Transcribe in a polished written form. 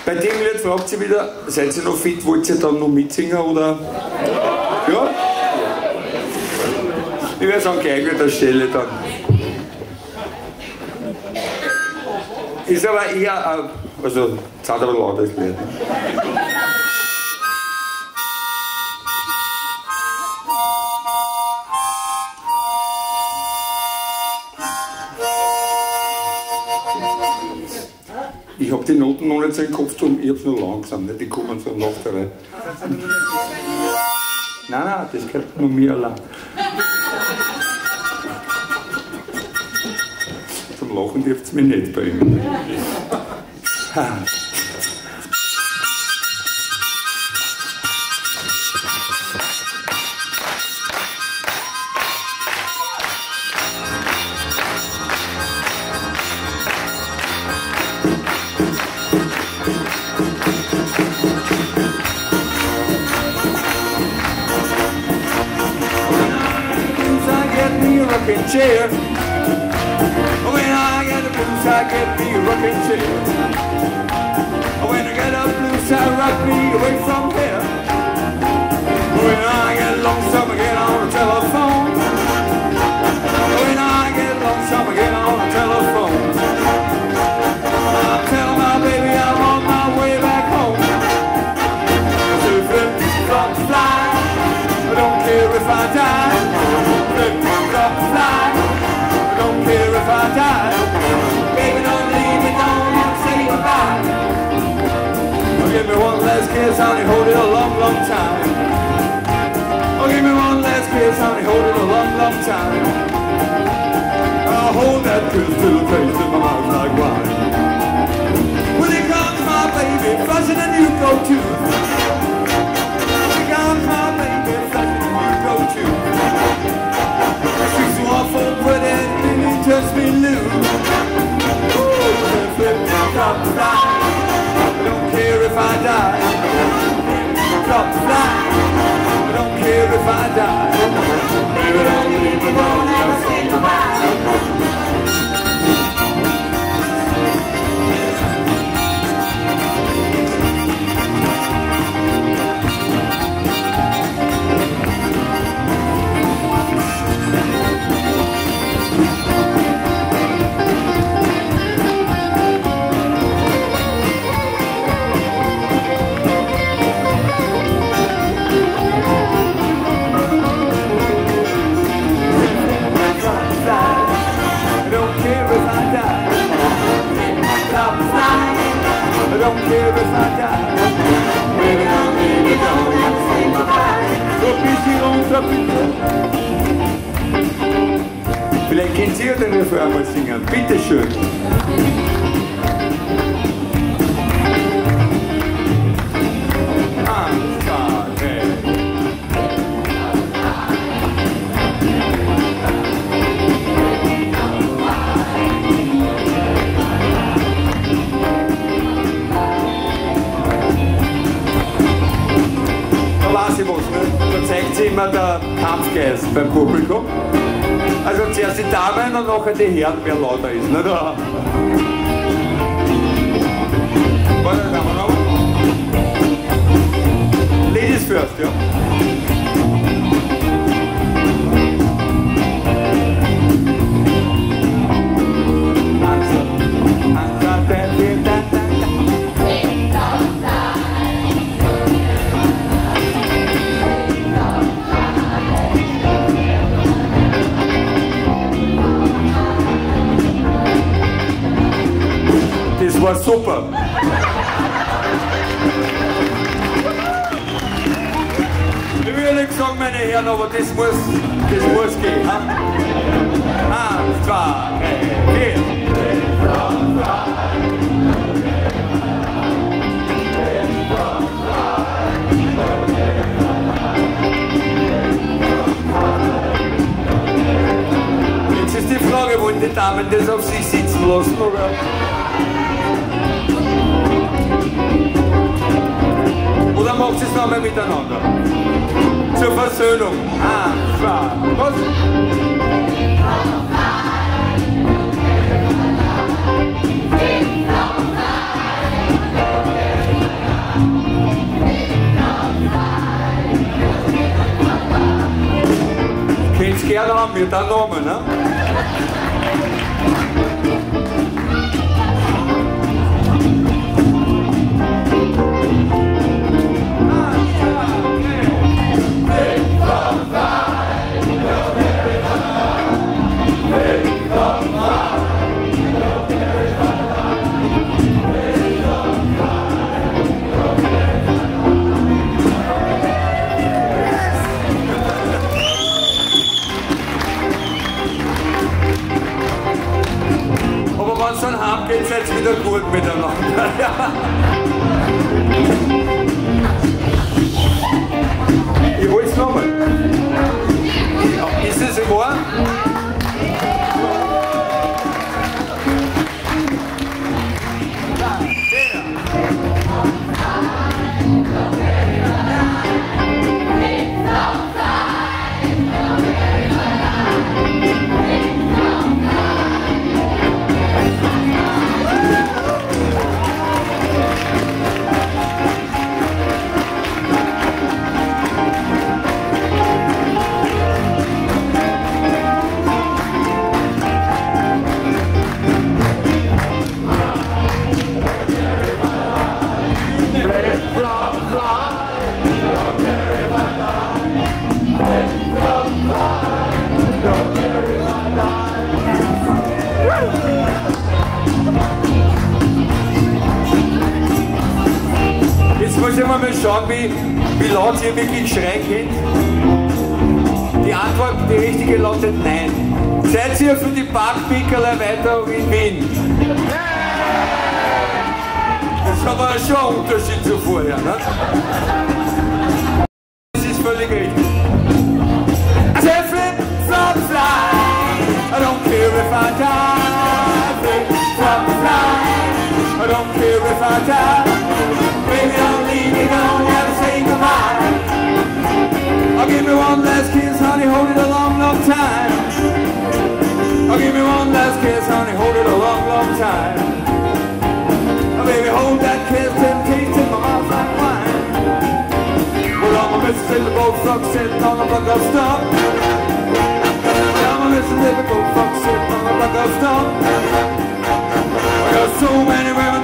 Bei dem Lied fragt sie wieder, seid ihr noch fit, wollt ihr dann noch mitsingen oder? Ja? Ich werde sagen, gleich an der Stelle dann. Ist aber eher, also, es hat aber laut das Lied. Ich habe die Noten noch nicht so im Kopf, ich habe es nur langsam, nicht? Die kommen so nach der Reihe. Nein, das gehört nur mir allein. Zum Lachen dürft ihr mich nicht bei ihm. Chair. When I get the blues, I get me a rocking chair. When I get the blues, I rock me away from here. When I get lonesome, I get on the telephone. When I get lonesome, I get on the telephone. I tell my baby I'm on my way back home. To flip, flop, fly. I don't care if I die. Flip, flop, fly. I don't care if I die. Baby, don't leave me, don't even say goodbye. Oh, give me one last kiss, honey, hold it a long, long time. Oh, give me one last kiss, honey, hold it a long, long time. I'll hold that kiss till it tastes in my mouth like wine. When here comes my baby, flashing a new go-to. Here comes my baby, flashing a new go-to. She's so awful pretty, and it turns me loose. Ooh, flip, flop, fly. I don't care if I die. Flop, fly. I don't care if I die. Baby, don't leave me, don't ever say goodbye. I don't care if I die. Baby, don't leave me, don't ever say goodbye. So busy on top of you. Vielleicht kennt ihr den Refrain mal singen. Bitte schön. Da zeigt sich immer der Kampfgeist beim Publikum. Also zuerst die Damen und nachher die Herren, wer lauter ist. Nicht? Warte, da haben wir noch. Ladies first, ja. Das war super. Ich will nicht sagen, meine Herren, aber das muss gehen. Ha? 1, 2, 3, 4. Jetzt ist die Frage, wollen die Damen das auf sich sitzen lassen, oder? Oder macht es nochmal miteinander? Zur Versöhnung. 1, 2, was? das gehört haben wir dann nochmal, ne? Dann haben geht's jetzt wieder gut miteinander. Ja. Ich hol's nochmal. Ja, ist es im Ohr? Jetzt muss ich mal schauen, wie laut ihr wirklich schreien könnt. Die Antwort, die richtige, lautet nein. Seid ihr für die Parkpickerlei weiter in Wien? Das ist aber schon ein Unterschied zu vorher, ne? Das ist völlig richtig. I said flip, flop, fly. I don't care if I die. Flip, flop, fly. I don't care if I die. Baby, don't leave me, don't ever say goodbye. I'll give me one last kiss, honey, hold it a long, long time. I'll give me one last kiss, honey, hold it a long, long time. Oh, baby, hold that kiss, temptation in my mouth like wine. Well, I'm a Mississippi boat truck sitting on a buck of stump. I'm a Mississippi boat truck sitting on a buck of stump. I got so many women